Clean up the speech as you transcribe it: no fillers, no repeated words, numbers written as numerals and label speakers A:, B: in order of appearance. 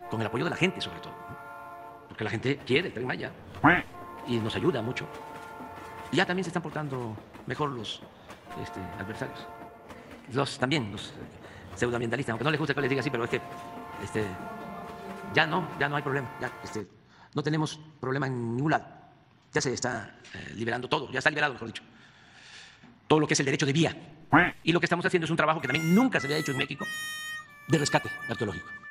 A: con el apoyo de la gente sobre todo, ¿no? Porque la gente quiere el Tren Maya y nos ayuda mucho. Y ya también se están portando mejor los adversarios. También los pseudoambientalistas, aunque no les gusta que les diga así, pero es que ya no hay problema. Ya, no tenemos problema en ningún lado. Ya se está liberando todo, ya está liberado, mejor dicho, todo lo que es el derecho de vía. Y lo que estamos haciendo es un trabajo que también nunca se había hecho en México, de rescate arqueológico.